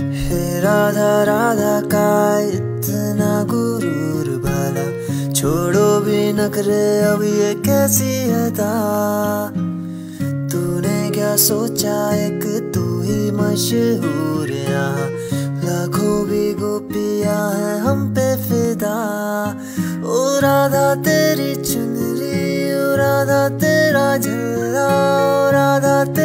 हे राधा राधा का इतना गुरूर भला, छोड़ो भी नखरे अब ये कैसी अदा। तूने क्या सोचा एक तू ही मशहूर, यहाँ लाखों भी गोपियां हैं हम पे फिदा। ओ राधा तेरी चुनरी, ओ राधा तेरा झल्ला, ओ राधा